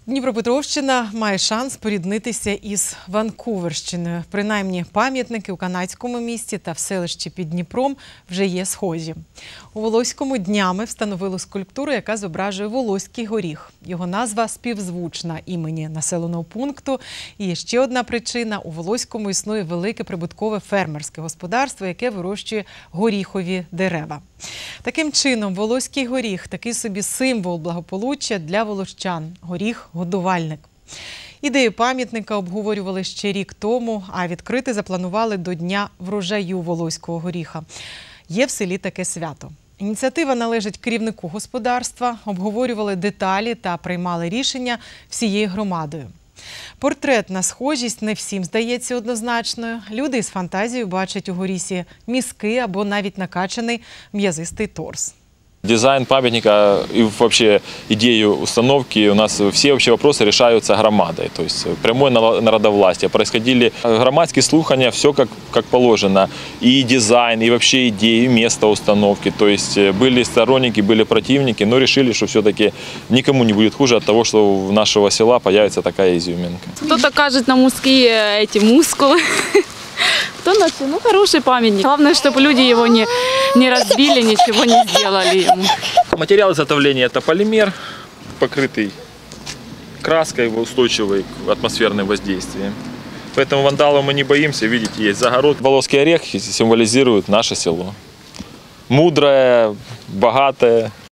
Дніпропетровщина має шанс поріднитися із Ванкуверщиною. Принаймні, пам'ятники у канадському місті та в селищі під Дніпром вже є схожі. У Волоському днями встановили скульптуру, яка зображує Волоський горіх. Його назва співзвучна імені населеного пункту. І є ще одна причина – у Волоському існує велике прибуткове фермерське господарство, яке вирощує горіхові дерева. Таким чином, Волоський горіх – такий собі символ благополуччя для волощан – горіх-годувальник. Ідею пам'ятника обговорювали ще рік тому, а відкрити запланували до Дня врожаю Волоського горіха. Є в селі таке свято. Ініціатива належить керівнику господарства, обговорювали деталі та приймали рішення всією громадою. Портретна схожість не всім здається однозначною. Люди із фантазією бачать у горісі мізки або навіть накачаний м'язистий торс. Дизайн памятника и вообще идею установки у нас все вообще вопросы решаются громадой, то есть прямое народовластие. Происходили громадские слухания, все как положено. И дизайн, и вообще идеи, и место установки. То есть были сторонники, были противники, но решили, что все-таки никому не будет хуже от того, что у нашего села появится такая изюминка. Кто-то кажет на мужские эти мускулы. Кто на все? Ну, хороший памятник. Главное, чтобы люди его не разбили, ничего не сделали ему. Материал изготовления – это полимер, покрытый краской, устойчивый к атмосферным воздействиям. Поэтому вандалов мы не боимся. Видите, есть загород. Волоский орех символизирует наше село. Мудрое, богатое.